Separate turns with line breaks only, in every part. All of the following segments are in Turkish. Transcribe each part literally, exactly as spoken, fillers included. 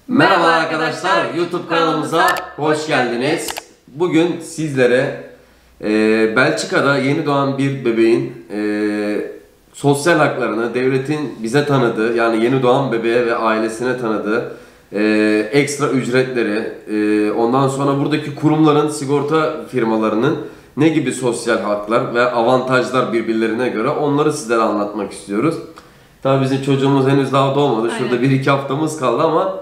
Merhaba arkadaşlar, YouTube kanalımıza hoş geldiniz. Bugün sizlere e, Belçika'da yeni doğan bir bebeğin e, sosyal haklarını, devletin bize tanıdığı, yani yeni doğan bebeğe ve ailesine tanıdığı e, ekstra ücretleri, e, ondan sonra buradaki kurumların, sigorta firmalarının ne gibi sosyal haklar ve avantajlar birbirlerine göre, onları sizlere anlatmak istiyoruz. Tabii bizim çocuğumuz henüz daha doğmadı. Aynen. Şurada bir iki haftamız kaldı ama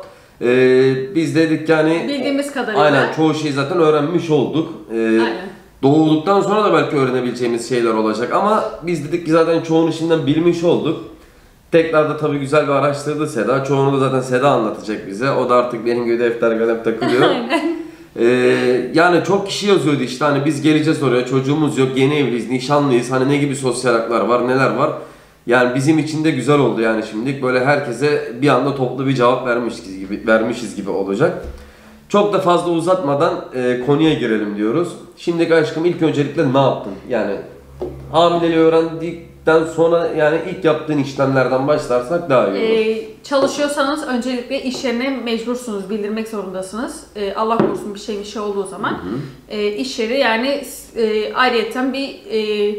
Ee, biz dedik yani
bildiğimiz kadarıyla.
Aynen, çoğu şeyi zaten öğrenmiş olduk. Ee, aynen. Doğduktan sonra da belki öğrenebileceğimiz şeyler olacak ama biz dedik ki zaten çoğunu şimdiden bilmiş olduk. Tekrar da tabii güzel bir araştırdı Seda. Çoğunu da zaten Seda anlatacak bize. O da artık benim gibi defter kalem takılıyor. Aynen. Ee, yani çok kişi yazıyordu işte, hani biz geleceğiz oraya, çocuğumuz yok, yeni evliyiz, nişanlıyız, hani ne gibi sosyal haklar var, neler var. Yani bizim için de güzel oldu yani şimdilik böyle herkese bir anda toplu bir cevap vermişiz gibi vermişiz gibi olacak. Çok da fazla uzatmadan e, konuya girelim diyoruz. Şimdi aşkım, ilk öncelikle ne yaptın? Yani hamileliği öğrendikten sonra yani ilk yaptığın işlemlerden başlarsak daha iyi olur.
Ee, çalışıyorsanız öncelikle iş yerine mecbursunuz, bildirmek zorundasınız. Ee, Allah korusun bir şey bir şey olduğu zaman. Hı hı. E, iş yeri yani e, ayrıyeten bir e,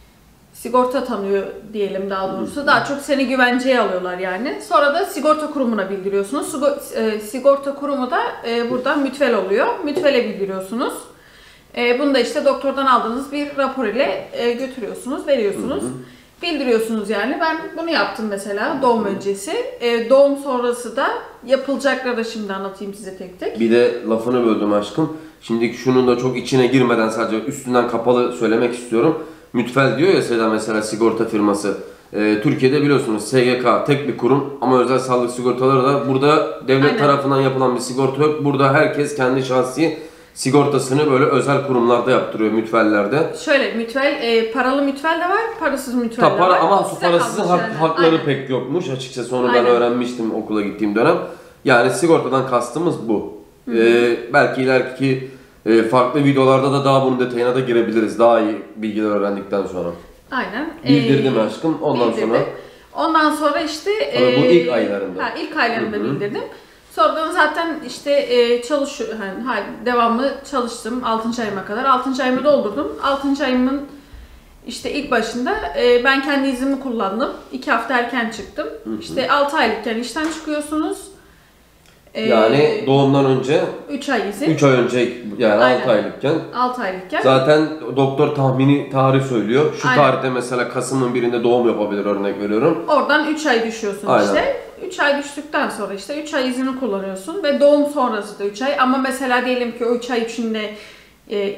sigorta tanıyor diyelim daha doğrusu. Daha çok seni güvenceye alıyorlar yani. Sonra da sigorta kurumuna bildiriyorsunuz. Sigorta kurumu da buradan mütvel oluyor. Mütvele bildiriyorsunuz. Bunu da işte doktordan aldığınız bir rapor ile götürüyorsunuz, veriyorsunuz. Hı hı. Bildiriyorsunuz yani. Ben bunu yaptım mesela doğum öncesi. Doğum sonrası da yapılacakları da şimdi anlatayım size tek tek.
Bir de lafını böldüm aşkım. Şimdi şunun da çok içine girmeden sadece üstünden kapalı söylemek istiyorum. Mütvel diyor ya Seda, mesela sigorta firması. Ee, Türkiye'de biliyorsunuz S G K tek bir kurum ama özel sağlık sigortaları da burada devlet Aynen. tarafından yapılan bir sigorta yok. Burada herkes kendi şahsi sigortasını böyle özel kurumlarda yaptırıyor, mütvellerde.
Şöyle mütvel, e, paralı mütvel de var, parasız mütvel de
para,
var.
Ama su parasızın hak, yani. hakları Aynen. pek yokmuş açıkçası, onu Aynen. ben öğrenmiştim okula gittiğim dönem. Yani sigortadan kastımız bu. Ee, belki ileriki farklı videolarda da daha bunun detayına da girebiliriz. Daha iyi bilgiler öğrendikten sonra.
Aynen.
Bildirdim ee, aşkım. Ondan bildirdim. sonra.
Ondan sonra işte.
Tabii bu ilk aylarında.
Ha, ilk aylarında Hı-hı. bildirdim. Sonradan zaten işte e, çalışıyor. Yani, devamlı çalıştım altıncı ayıma kadar. altıncı ayımı doldurdum. altıncı ayımın işte ilk başında e, ben kendi iznimi kullandım. iki hafta erken çıktım. Hı-hı. İşte altı aylıkken işten çıkıyorsunuz.
Yani doğumdan önce
üç ay izin.
üç ay önce yani Aynen. altı aylıkken.
altı aylıkken.
Zaten doktor tahmini tarih söylüyor. Şu Aynen. tarihte mesela Kasım'ın birinde doğum yapabilir, örnek veriyorum.
Oradan üç ay düşüyorsun Aynen. işte. üç ay düştükten sonra işte üç ay izini kullanıyorsun ve doğum sonrası da üç ay. Ama mesela diyelim ki o üç ay içinde e,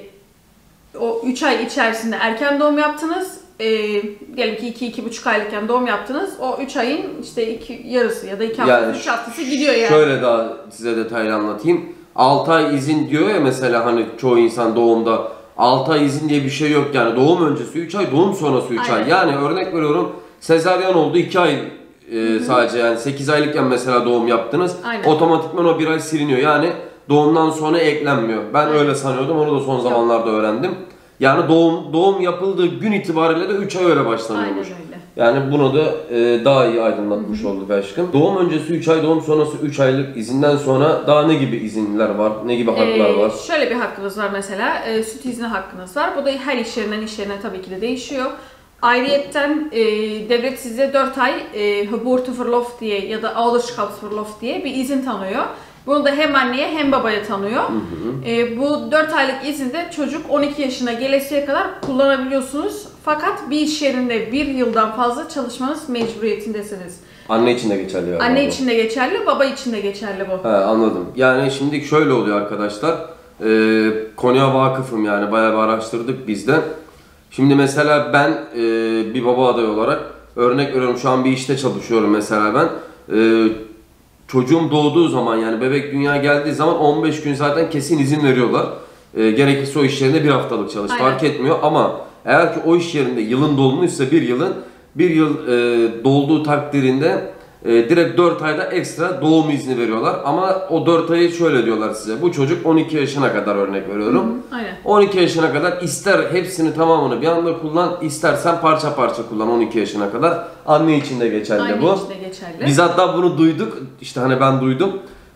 o üç ay içerisinde erken doğum yaptınız. E, diyelim ki iki iki buçuk aylıkken doğum yaptınız. O üç ayın işte iki yarısı ya da iki haftası, yani üç haftası gidiyor yani.
Şöyle daha size detaylı anlatayım. altı ay izin diyor ya mesela, hani çoğu insan doğumda altı ay izin diye bir şey yok yani. Doğum öncesi üç ay, doğum sonrası üç ay. Yani örnek veriyorum, sezaryen oldu iki ay e, sadece, yani sekiz aylıkken mesela doğum yaptınız. Aynen. Otomatikman o bir ay siliniyor. Yani doğumdan sonra eklenmiyor. Ben Aynen. öyle sanıyordum. Onu da son zamanlarda öğrendim. Yani doğum doğum yapıldığı gün itibariyle de üç ay öyle başlanıyormuş.
Aynen öyle.
Yani bunu da e, daha iyi aydınlatmış Hı-hı. olduk aşkım. Doğum öncesi üç ay, doğum sonrası üç aylık izinden sonra daha ne gibi izinler var? Ne gibi haklar
ee,
var?
Şöyle bir hakkınız var mesela. E, süt izni hakkınız var. Bu da her iş yerinden iş yerine tabii ki de değişiyor. Ayrıyetten e, devlet size dört ay e, Geboorteverlof diye ya da Ouderschapsverlof diye bir izin tanıyor. Bunu da hem anneye hem babaya tanıyor. Hı hı. E, bu dört aylık izinde çocuk on iki yaşına gelesiye kadar kullanabiliyorsunuz. Fakat bir iş yerinde bir yıldan fazla çalışmanız mecburiyetindesiniz.
Anne için de geçerli yani.
Anne için de geçerli, baba için de geçerli bu.
He, anladım. Yani şimdi şöyle oluyor arkadaşlar. E, konuya vakıfım yani, bayağı bir araştırdık biz de. Şimdi mesela ben e, bir baba adayı olarak örnek veriyorum, şu an bir işte çalışıyorum mesela ben. E, çocuğum doğduğu zaman, yani bebek dünyaya geldiği zaman on beş gün zaten kesin izin veriyorlar. E, gerekirse o iş yerinde bir haftalık çalış, Aynen. fark etmiyor ama eğer ki o iş yerinde yılın dolmuşsa bir yılın bir yıl e, dolduğu takdirinde e, direkt dört ayda ekstra doğum izni veriyorlar. Ama o dört ayı şöyle diyorlar size: bu çocuk on iki yaşına kadar, örnek veriyorum.
Hı hı, aynen.
on iki yaşına kadar ister hepsini tamamını bir anda kullan, istersen parça parça kullan on iki yaşına kadar. Anne için de geçerli
Anne
bu.
için de geçerli.
Biz hatta bunu duyduk, işte hani ben duydum.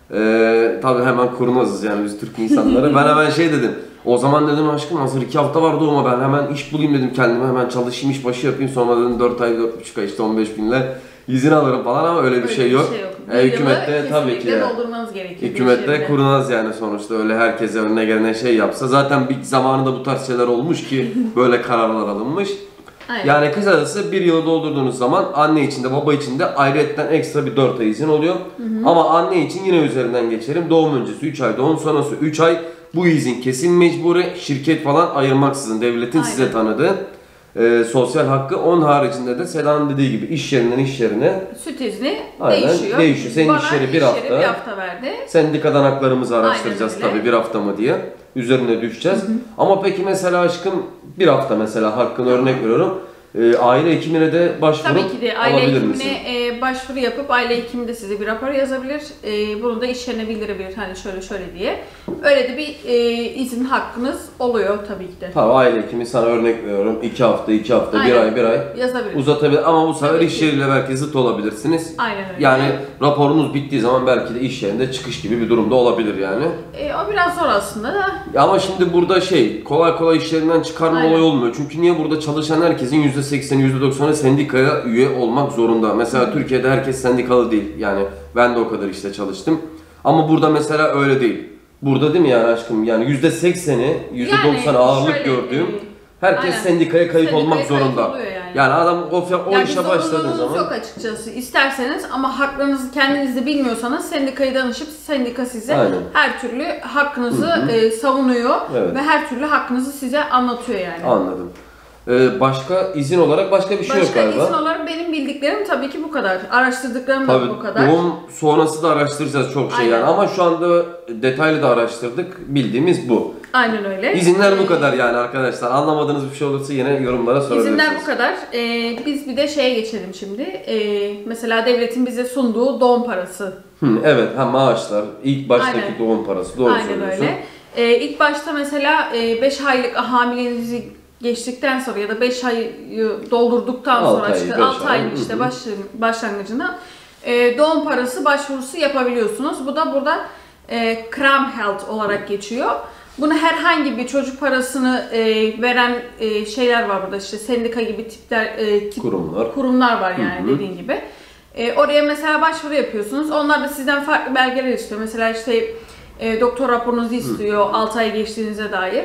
Ee, tabii hemen kurnazız yani biz Türk insanları. Ben hemen şey dedim. O zaman dedim aşkım hazır iki hafta var doğuma, ben hemen iş bulayım dedim kendime, hemen çalışayım, iş başı yapayım, sonra dedim dört ay dört buçuk ay işte on beş günle izin alırım falan, ama öyle bir
Öyle
şey yok.
Bir şey yok.
E, hükümette tabii ki de.
doldurmanız gerekiyor.
Hükümette kurnaz yani sonuçta, öyle herkese önüne gelene şey yapsa. Zaten bir zamanında bu tarz şeyler olmuş ki böyle kararlar alınmış.
Aynen.
Yani kısacası bir yılı doldurduğunuz zaman anne için de baba için de ayrıyetten ekstra bir dört ay izin oluyor. Hı hı. Ama anne için yine üzerinden geçelim. Doğum öncesi üç ay, doğum sonrası üç ay. Bu izin kesin mecburi, şirket falan ayırmaksızın devletin Aynen. size tanıdığı e, sosyal hakkı. Onun haricinde de Seda'nın dediği gibi iş yerinden iş yerine
süt izni
Aynen,
değişiyor.
değişiyor. Senin
Bana
iş yeri bir
iş
hafta.
yeri bir hafta verdi.
Sendikadan haklarımızı araştıracağız tabii, bir hafta mı diye. Üzerine düşeceğiz. Hı hı. Ama peki mesela aşkım bir hafta mesela hakkını örnek veriyorum. E, aile hekimine de başvurup
Tabii ki de aile
alabilir
hekimine
misin?
e, başvuru yapıp aile hekimi de size bir rapor yazabilir. E, bunu da iş yerine bildirebilir hani şöyle şöyle diye. Öyle de bir e, izin hakkınız oluyor tabii ki de.
Tabii aile hekimi sana örnek veriyorum. iki hafta, iki hafta,
Aynen.
bir ay, bir ay
yazabilir.
Uzatabilir ama bu sefer
Tabii
iş
ki.
yeriyle belki zıt olabilirsiniz.
Aynen öyle.
Yani raporunuz bittiği zaman belki de iş yerinde çıkış gibi bir durumda olabilir yani.
E, o biraz zor aslında da.
Ama şimdi burada şey, kolay kolay iş yerinden çıkarma
Aynen.
olayı olmuyor. Çünkü niye, burada çalışan herkesin yüzde sekseni, yüzde doksanı sendikaya üye olmak zorunda. Mesela Türkiye'de herkes sendikalı değil. Yani ben de o kadar işte çalıştım. Ama burada mesela öyle değil. Burada değil mi yani aşkım? Yani yüzde sekseni, yüzde doksanı
Yani
ağırlık
şöyle,
gördüğüm herkes
aynen.
sendikaya kayıt
Sendikaya
olmak
kayıt
zorunda.
oluyor yani.
Yani adam o, o
yani
işe başladığı zaman
yok açıkçası. İsterseniz ama haklarınızı kendiniz de bilmiyorsanız sendikaya danışıp sendika size
Aynen.
her türlü hakkınızı
Hı hı.
e, savunuyor
Evet.
ve her türlü hakkınızı size anlatıyor yani.
Anladım. Ee, başka izin olarak başka bir şey
Başka
yok galiba.
izin olarak benim bildiklerim tabii ki bu kadar. Araştırdıklarım da
Tabii,
bu kadar.
doğum sonrası da araştıracağız çok şey
Aynen.
yani, ama şu anda detaylı da araştırdık, bildiğimiz bu.
Aynen öyle.
İzinler bu
Ee,
kadar yani arkadaşlar. Anlamadığınız bir şey olursa yine yorumlara sorabilirsiniz.
İzinler bu kadar. Ee, biz bir de şeye geçelim şimdi. Ee, mesela devletin bize sunduğu doğum parası.
Hı, evet, ha maaşlar, ilk baştaki
Aynen.
doğum parası, doğru
Aynen
söylüyorsun.
öyle. Ee, ilk başta mesela beş aylık hamileliğinizi geçtikten sonra ya da beş ayı doldurduktan
Altı
sonra
ay,
işte
beş
altı
ay.
ayın işte
Hı hı.
baş, başlangıcında e, doğum parası başvurusu yapabiliyorsunuz. Bu da burada e, Kram Health olarak geçiyor. Bunu herhangi bir çocuk parasını e, veren e, şeyler var burada, işte sendika gibi tipler, e, tip,
Kurumlar.
kurumlar var yani,
Hı hı.
dediğin gibi. E, oraya mesela başvuru yapıyorsunuz. Onlar da sizden farklı belgeler istiyor. Mesela işte e, doktor raporunuzu istiyor altı ay geçtiğinize dair.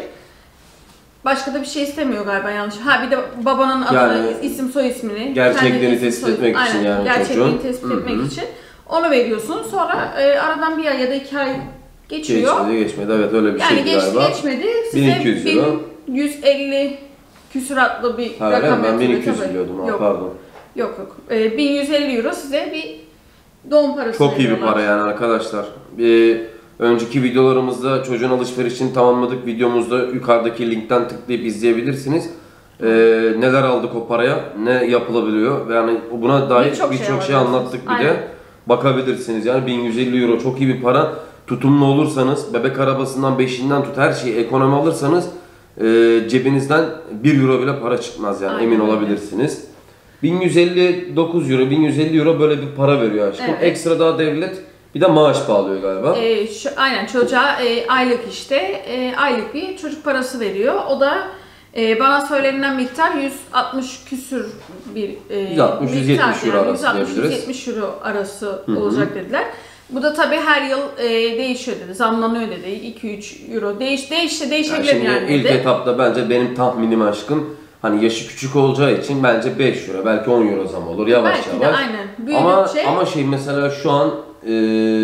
Başka da bir şey istemiyor galiba, yanlış. Ha bir de babanın adını,
Yani
isim soy ismini.
gerçekliğini
kendi isim,
tespit
soy-
etmek için
Aynen,
yani
gerçekliğini
çocuğun.
tespit
Hı hı.
etmek için. Onu veriyorsunuz. Sonra e, aradan bir ay ya da iki ay geçiyor.
Geçmedi, geçmedi. Evet, öyle bir
Yani
şeydi
geçti
galiba.
geçmedi.
bin iki yüz
Size
euro.
bin yüz elli küsuratlı bir
Ha, öyle mi?
rakam
Ben bin
yatırıyor
iki yüz
tabii.
biliyordum. Ha,
Yok,
pardon.
yok yok. E, bin yüz elli euro size bir doğum parası
Çok iyi bir
veriyorlar.
para yani arkadaşlar. Bir önceki videolarımızda çocuğun alışverişini tamamladık. Videomuzda yukarıdaki linkten tıklayıp izleyebilirsiniz. Ee, neler aldık o paraya, ne yapılabiliyor ve yani buna dair
Birçok
birçok
şey
şey, şey
alabilirsiniz.
anlattık bir
Aynen.
de. Bakabilirsiniz yani bin yüz elli euro çok iyi bir para. Tutumlu olursanız, bebek arabasından beşinden tut her şeyi ekonomi alırsanız e, cebinizden bir euro bile para çıkmaz yani,
Aynen
emin
öyle.
olabilirsiniz. bin yüz elli dokuz euro, bin yüz elli euro böyle bir para veriyor aşkım.
Evet.
Ekstra daha devlet bir de maaş bağlıyor galiba.
E, şu, aynen çocuğa e, aylık işte e, aylık bir çocuk parası veriyor. O da e, bana söylenilen miktar yüz altmış küsür bir e,
yüz altmış yüz
miktar,
yetmiş euro
yani
arası
yüz altmış
diyebiliriz.
yüz yetmiş euro arası
Hı hı.
olacak dediler. Bu da tabii her yıl e, değişiyor dedi. Zamlanıyor dedi. iki üç euro. Değiş, değiş,
Yani
değişebilir
şimdi
yani dedi.
ilk etapta bence benim tahminim aşkım, hani yaşı küçük olacağı için bence beş euro, belki on euro zam olur yavaş
Belki de
yavaş.
aynen.
Ama
Büyüdükçe
ama şey mesela şu an e,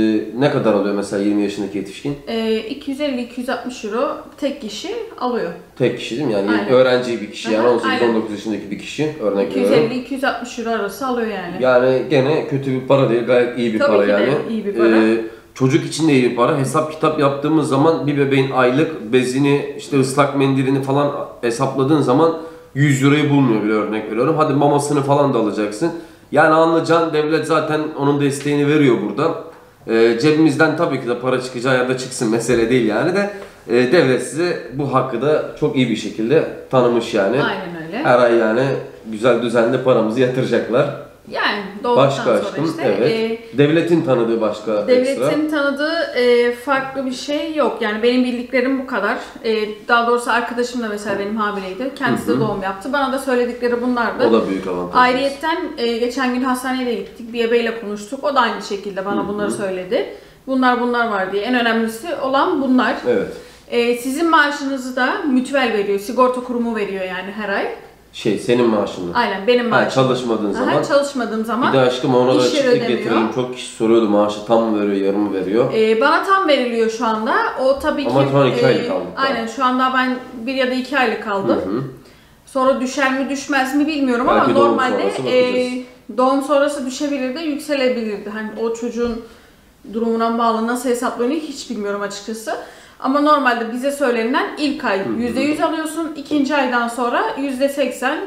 ne kadar alıyor mesela yirmi yaşındaki yetişkin?
e, iki yüz elli iki yüz altmış euro tek kişi alıyor.
Tek kişi değil mi? Yani
Aynen.
öğrenci bir kişi, yani
Aha,
on sekiz
aynen.
on dokuz yaşındaki bir kişi, örnek
iki yüz
veriyorum.
elli iki yüz altmış euro arası alıyor yani.
Yani gene kötü bir para değil, gayet iyi bir
Tabii
para
ki de
yani.
iyi bir para.
Ee, çocuk için de iyi bir para. Hesap kitap yaptığımız zaman bir bebeğin aylık bezini, işte ıslak mendilini falan hesapladığın zaman yüz euroyu bulmuyor bile, örnek veriyorum. Hadi mamasını falan da alacaksın. Yani anlayacağın, devlet zaten onun desteğini veriyor burada. Ee, cebimizden tabii ki de para çıkacağı yerde çıksın, mesele değil yani de. Ee, devlet size bu hakkı da çok iyi bir şekilde tanımış yani.
Aynen öyle.
Her ay yani güzel düzenli paramızı yatıracaklar.
Yani doğduktan
Başka
sonra
aşkım,
işte.
evet.
E,
Devletin tanıdığı başka
devletin
ekstra.
tanıdığı e, farklı bir şey yok. Yani benim bildiklerim bu kadar. E, daha doğrusu arkadaşım da mesela benim hamileydi. Kendisi de doğum yaptı. Bana da söyledikleri bunlardı.
O da büyük avantaj.
Ayrıyetten e, geçen gün hastaneye de gittik. Bir ebeyle konuştuk. O da aynı şekilde bana
Hı-hı.
bunları söyledi. Bunlar bunlar var diye. En önemlisi olan bunlar.
Evet.
E, sizin maaşınızı da mütüvel veriyor. Sigorta kurumu veriyor yani her ay.
Şey, senin maaşın.
Aynen benim maaşım.
Ha, çalışmadığın
Aha,
zaman.
çalışmadığım zaman.
Bir de aşkım ona da
iş yeri
açıklık
ödemiyor.
getirelim. Çok kişi soruyordu maaşı tam mı veriyor, yarım mı veriyor?
Ee, bana tam veriliyor şu anda. O tabii ki...
Ama şu an iki
e,
aylık kaldık daha.
Aynen şu anda ben bir ya da iki aylık kaldım.
Hı hı.
Sonra düşer mi düşmez mi bilmiyorum
Belki
ama
doğum
normalde
sonrası
e,
bakacağız.
doğum sonrası düşebilirdi, yükselebilirdi. Hani o çocuğun durumuna bağlı nasıl hesaplanıyor hiç bilmiyorum açıkçası. Ama normalde bize söylenen ilk ay yüzde yüz alıyorsun, ikinci aydan sonra yüzde seksen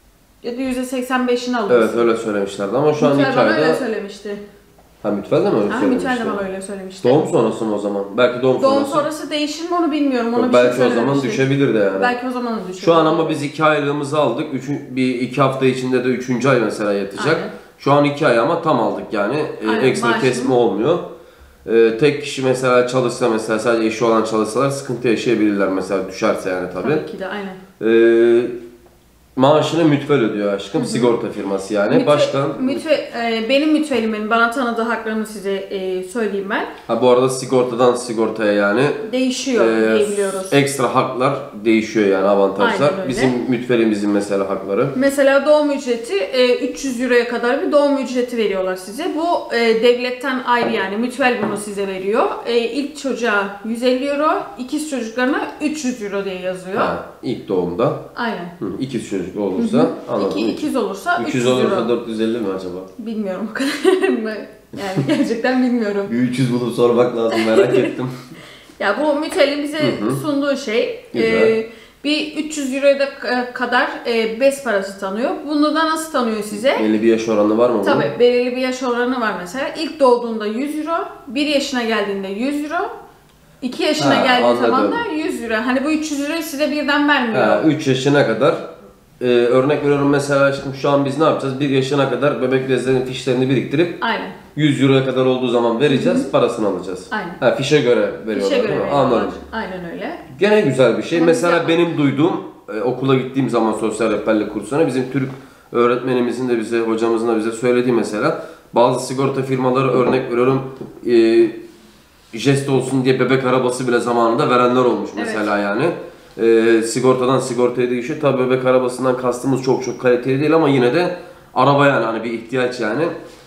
ya da yüzde seksen beşini alıyorsun.
Evet öyle söylemişlerdi ama şu an
Mütüel
iki
bana öyle
ayda...
söylemişti.
Ha mütüel de mi öyle
Ha,
söylemişti?
Mütüel de bana öyle söylemişti.
Doğum sonrası mı o zaman? Belki doğum,
Doğum
sonrası.
sonrası değişir mi onu bilmiyorum. Ona
Yok,
bir şey
belki o zaman
söylememişti.
düşebilir de yani.
Belki o zaman da düşebilir.
Şu an ama biz iki aylığımızı aldık. Üçün, bir iki hafta içinde de üçüncü ay mesela yatacak.
Aynen.
Şu an iki ay ama tam aldık yani. Ee,
Aynen,
ekstra
maaşını.
kesme olmuyor. Ee, tek kişi mesela çalışsa mesela sadece eşi olan çalışsalar sıkıntı yaşayabilirler mesela düşerse yani tabii.
Tabii ki de aynen.
Ee, maaşını mütvel ödüyor aşkım. Sigorta firması yani.
Mütü-
Başkan...
mütü- e, benim mütevelimin bana tanıdığı haklarını size e, söyleyeyim ben.
Ha bu arada sigortadan sigortaya yani
Değişiyor
e,
diyebiliyoruz.
ekstra haklar değişiyor yani avantajlar.
Aynen öyle.
Bizim mütvelimizin mesela hakları.
Mesela doğum ücreti e, üç yüz euroya kadar bir doğum ücreti veriyorlar size. Bu e, devletten ayrı yani mütvel bunu size veriyor. E, ilk çocuğa yüz elli euro, ikiz çocuklarına üç yüz euro diye yazıyor.
Ha, ilk doğumda.
Aynen.
Hı, ikiz çocuk olursa anladım.
İki, ikiz olursa
üç yüz
üç yüz euro.
olursa dört yüz elli mi acaba?
Bilmiyorum o kadar mı? Yani gerçekten bilmiyorum.
Bir üç yüz bulup sormak lazım merak ettim.
Ya bu mütelin bize
Hı hı.
sunduğu şey
Güzel.
e, bir üç yüz euroya da k- kadar e, bez parası tanıyor. Bunu da nasıl tanıyor size?
Belli bir yaş oranı var mı bunun?
Tabii belirli bir yaş oranı var mesela. İlk doğduğunda yüz euro, bir yaşına geldiğinde yüz euro, iki yaşına
Ha,
geldiği
anladım.
zaman da yüz euro. Hani bu üç yüz euroyu size birden vermiyor.
Ha, üç yaşına kadar e, örnek veriyorum mesela şimdi şu an biz ne yapacağız? bir yaşına kadar bebek bezlerinin fişlerini biriktirip
Aynen.
yüz euroya kadar olduğu zaman vereceğiz, parasını alacağız.
Aynen.
Ha, fişe göre veriyorlar
İşe göre
değil mi?
veriyorlar.
Anladım.
Aynen öyle.
Gene güzel bir şey.
Ama
Mesela
güzel.
benim duyduğum e, okula gittiğim zaman sosyal rehberlik kursuna bizim Türk öğretmenimizin de bize, hocamızın da bize söylediği mesela bazı sigorta firmaları örnek veriyorum e, jest olsun diye bebek arabası bile zamanında verenler olmuş mesela yani. E, sigortadan sigortaya değişiyor. Tabii bebek arabasından kastımız çok çok kaliteli değil ama yine de araba yani hani bir ihtiyaç yani.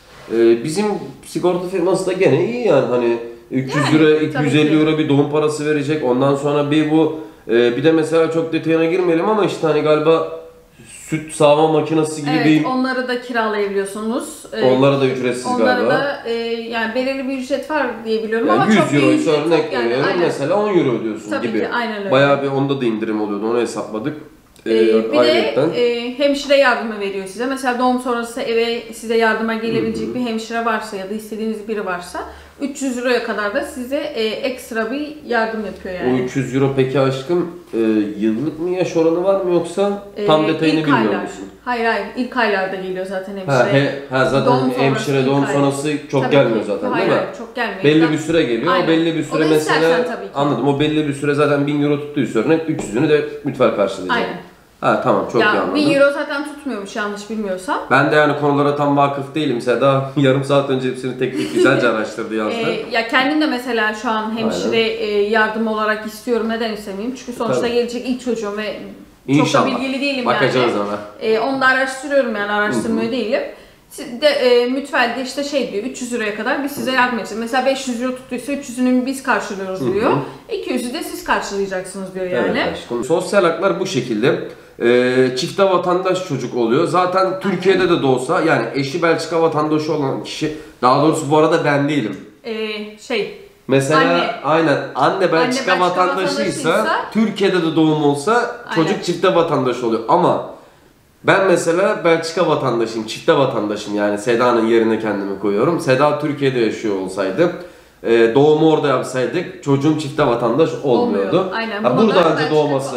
E, bizim sigorta firması da gene iyi yani hani üç yüz
Yani,
euro, iki yüz elli
tabii ki.
euro bir doğum parası verecek. Ondan sonra bir bu e, bir de mesela çok detayına girmeyelim ama işte hani galiba süt sağma makinesi gibi
Evet,
bir
onları da kiralayabiliyorsunuz. Ee,
onlara da ücretsiz
Onlara
galiba.
da e, yani belirli bir ücret var diye biliyorum
Yani
ama çok
yüz euro
bir
ise
ücret yok
örnek
yani.
veriyorum
Aynen.
mesela on euro ödüyorsun
Tabii
gibi.
ki, aynen öyle.
Bayağı bir onda da indirim oluyordu onu hesapladık. Ee,
Ee, bir
ayrıyetten.
de e, hemşire yardımı veriyor size. Mesela doğum sonrası eve size yardıma gelebilecek bir hemşire varsa ya da istediğiniz biri varsa üç yüz euroya kadar da size e, ekstra bir yardım yapıyor
O
yani.
üç yüz euro peki aşkım e, yıllık mı yaş oranı var mı yoksa
Ee,
tam detayını
ilk
bilmiyor
aylar.
musun?
Hayır hayır ilk aylarda geliyor zaten hemşire.
Ha, he, ha zaten
Doğum sonrası
hemşire
ilk
doğum
ay.
sonrası çok
Tabii
gelmiyor
ki.
zaten
Hayır,
değil mi?
hayır, çok gelmiyor.
Belli
Ben-
bir süre geliyor.
Aynen.
O belli bir
O
süre
da istersen
mesela
tabii ki.
anladım. O belli bir süre zaten bin euro tuttuysa örnek üç yüzünü de mütfel karşılayacak.
Aynen.
Ha tamam çok iyi
Ya
anladım.
bir euro zaten tutmuyormuş yanlış bilmiyorsam.
Ben de yani konulara tam vakıf değilim. Seda yarım saat önce hepsini tek tek güzelce araştırdı yazdı.
Ee, ya kendim de mesela şu an hemşire e, yardım olarak istiyorum. Neden istemeyeyim? Çünkü sonuçta
Tabii.
gelecek ilk çocuğum ve
İnşallah.
çok da bilgili değilim
Bakacağız
yani.
ona.
Ee, onu da araştırıyorum yani araştırmıyor değilim. Siz De, e, mütfelde işte şey diyor üç yüz euroya kadar biz size yardım edeceğiz. Mesela beş yüz euro tuttuysa üç yüzünü biz karşılıyoruz diyor. iki yüzü de siz karşılayacaksınız diyor yani.
Evet aşkım. Sosyal haklar bu şekilde. Ee, çifte vatandaş çocuk oluyor. Zaten Türkiye'de de doğsa yani eşi Belçika vatandaşı olan kişi, daha doğrusu bu arada ben değilim.
Ee, şey
Mesela
Anne.
aynen anne Belçika,
Belçika
vatandaşıysa
vatandaşıysa,
Türkiye'de de doğum olsa çocuk
Aynen.
çifte vatandaş oluyor. Ama ben mesela Belçika vatandaşıyım, çifte vatandaşım yani Seda'nın yerine kendimi koyuyorum. Seda Türkiye'de yaşıyor olsaydı, e, doğumu orada yapsaydık çocuğum çifte vatandaş olmuyordu.
olmuyor. Aynen.
Ha,
Bunu
burada
da
anca
Belçika-
doğması
Aynen burada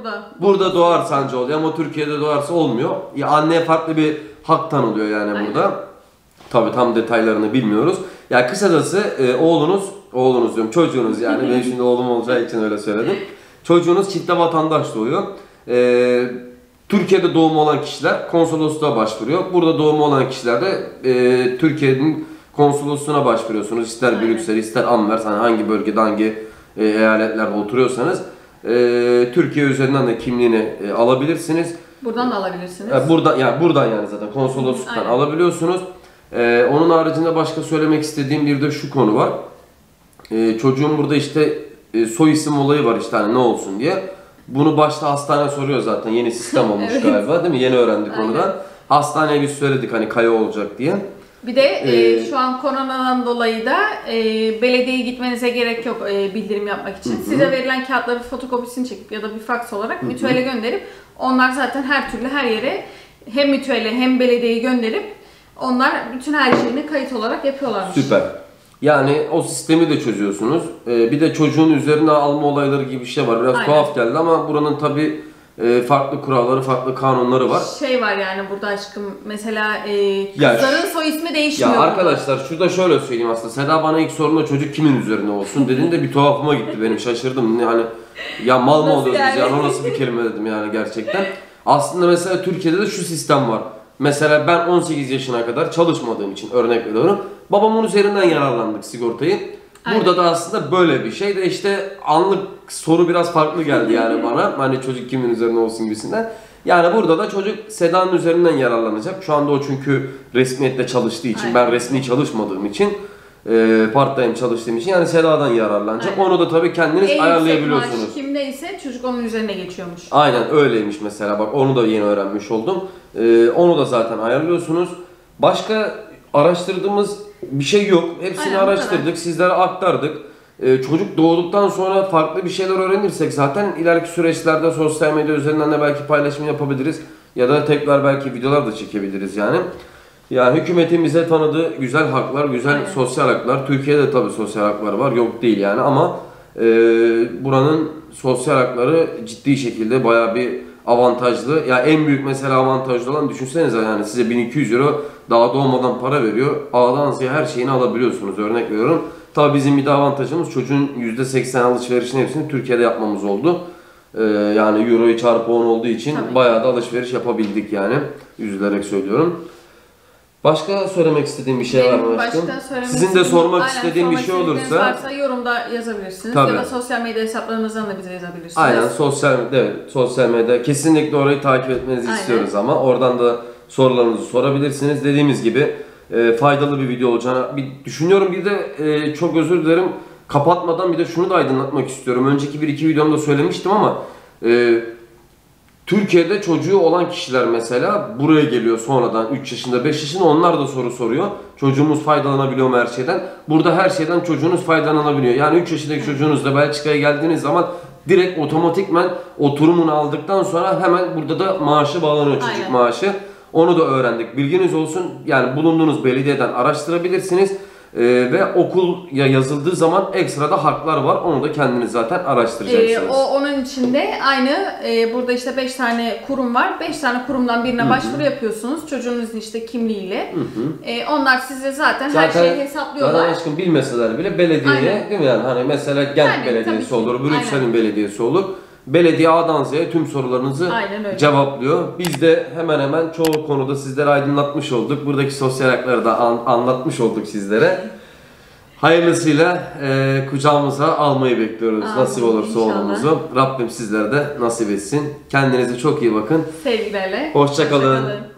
burada.
Burada doğar sancı oluyor ama Türkiye'de doğarsa olmuyor. Ya anneye farklı bir hak tanılıyor yani
Aynen.
burada. Tabii tam detaylarını bilmiyoruz. Ya yani kısacası e, oğlunuz, oğlunuz diyorum çocuğunuz yani ben şimdi oğlum olacağı için öyle söyledim. Çocuğunuz çifte vatandaş doğuyor. E, Türkiye'de doğumu olan kişiler konsolosluğa başvuruyor. Burada doğumu olan kişiler de e, Türkiye'nin konsolosluğuna başvuruyorsunuz. İster
Aynen.
Brüksel, ister Anvers, hani hangi bölgede, hangi e, eyaletlerde oturuyorsanız e, Türkiye üzerinden de kimliğini e, alabilirsiniz.
Buradan da alabilirsiniz.
E, buradan yani buradan yani zaten konsolosluktan
Aynen.
alabiliyorsunuz. E, onun haricinde başka söylemek istediğim bir de şu konu var. E, çocuğun burada işte e, soy isim olayı var işte hani ne olsun diye. Bunu başta hastane soruyor zaten. Yeni sistem olmuş
Evet.
galiba değil mi? Yeni öğrendik
Aynen.
onudan. Hastaneye biz söyledik hani Kaya olacak diye.
Bir de e,
Ee,
şu an koronadan dolayı da e, belediyeye gitmenize gerek yok e, bildirim yapmak için. Size verilen kağıtları fotokopisini çekip ya da bir faks olarak mütüele gönderip onlar zaten her türlü her yere hem mütüele hem belediyeye gönderip onlar bütün her şeyini kayıt olarak yapıyorlarmış.
Süper. Yani o sistemi de çözüyorsunuz. Ee, bir de çocuğun üzerine alma olayları gibi bir şey var. Biraz
Aynen.
tuhaf geldi ama buranın tabii e, farklı kuralları, farklı kanunları var.
Şey var yani burada aşkım mesela e,
Ya
kızların soy ismi değişmiyor.
Ya
burada.
arkadaşlar şurada şöyle söyleyeyim aslında. Seda bana ilk sorduğunda çocuk kimin üzerine olsun dediğinde bir tuhafıma gitti benim. Şaşırdım. Yani ya mal mı
Nasıl
oluyoruz biz
yani?
ya? O nasıl bir kelime dedim yani gerçekten. Aslında mesela Türkiye'de de şu sistem var. Mesela ben on sekiz yaşına kadar çalışmadığım için örnek veriyorum. Babamın üzerinden yararlandık sigortayı. Burada
Aynen.
da aslında böyle bir şey de işte anlık soru biraz farklı geldi yani bana. Hani çocuk kimin üzerine olsun gibisinden. Yani burada da çocuk Seda'nın üzerinden yararlanacak. Şu anda o çünkü resmiyette çalıştığı için,
Aynen.
ben resmi çalışmadığım için, e, part time çalıştığım için yani Seda'dan yararlanacak.
Aynen.
Onu da tabii kendiniz
En
ayarlayabiliyorsunuz.
yüksek maaş kimdeyse çocuk onun üzerine geçiyormuş.
Aynen öyleymiş mesela bak onu da yeni öğrenmiş oldum. Ee, onu da zaten ayarlıyorsunuz. Başka araştırdığımız bir şey yok. Hepsini
Aynen, bu
araştırdık,
kadar.
sizlere aktardık. Ee, çocuk doğduktan sonra farklı bir şeyler öğrenirsek zaten ileriki süreçlerde sosyal medya üzerinden de belki paylaşım yapabiliriz. Ya da tekrar belki videolar da çekebiliriz yani. Yani hükümetin bize tanıdığı güzel haklar, güzel
Aynen.
sosyal haklar. Türkiye'de tabii sosyal haklar var, yok değil yani ama e, buranın sosyal hakları ciddi şekilde bayağı bir avantajlı. Ya en büyük mesela avantajlı olan düşünsenize yani size bin iki yüz euro daha doğmadan para veriyor. A'dan Z'ye her şeyini alabiliyorsunuz örnek veriyorum. Tabii bizim bir de avantajımız çocuğun yüzde seksen alışverişin hepsini Türkiye'de yapmamız oldu. Ee, yani euroyu çarpı on olduğu için
Tabii.
bayağı da alışveriş yapabildik yani. Üzülerek söylüyorum. Başka söylemek istediğim bir şey var mı
Benim
aşkım?
başka söylemek
Sizin de
istediğim-
sormak
Aynen,
istediğim bir
sormak
şey
istediğiniz
olursa
varsa yorumda yazabilirsiniz
Tabii.
ya da sosyal medya hesaplarınızdan da bize yazabilirsiniz.
aynen sosyal evet, sosyal medya kesinlikle orayı takip etmenizi
Aynen.
istiyoruz ama oradan da sorularınızı sorabilirsiniz. Dediğimiz gibi e, faydalı bir video olacağını bir düşünüyorum. Bir de e, çok özür dilerim kapatmadan bir de şunu da aydınlatmak istiyorum. Önceki bir iki videomda söylemiştim ama e, Türkiye'de çocuğu olan kişiler mesela buraya geliyor sonradan üç yaşında beş yaşında onlar da soru soruyor. Çocuğumuz faydalanabiliyor mu her şeyden? Burada her şeyden çocuğunuz faydalanabiliyor. Yani üç yaşındaki çocuğunuzla Belçika'ya geldiğiniz zaman direkt otomatikmen oturumunu aldıktan sonra hemen burada da maaşı bağlanıyor çocuk
Aynen.
maaşı. Onu da öğrendik. Bilginiz olsun. Yani bulunduğunuz belediyeden araştırabilirsiniz. Ee, ve okul ya yazıldığı zaman ekstra da haklar var. Onu da kendiniz zaten araştıracaksınız.
Ee, o onun içinde aynı e, burada işte beş tane kurum var. beş tane kurumdan birine başvuru yapıyorsunuz. Çocuğunuzun işte kimliğiyle. E, onlar size zaten, her şeyi hesaplıyorlar.
Zaten aşkım bilmeseler bile belediyeye
Aynen.
değil mi yani hani mesela Gent
Yani, tabii
Belediyesi
ki.
olur, Brüksel'in
Aynen.
belediyesi olur. Belediye A'dan Z'ye tüm sorularınızı
Aynen öyle.
cevaplıyor. Biz de hemen hemen çoğu konuda sizlere aydınlatmış olduk. Buradaki sosyal hakları da an- anlatmış olduk sizlere. Hayırlısıyla e, kucağımıza almayı bekliyoruz.
Amin,
Nasip olursa
inşallah.
oğlumuzu. Rabbim sizlere de nasip etsin. Kendinize çok iyi bakın.
Sevgilerle.
Hoşça kalın.
Hoşça kalın.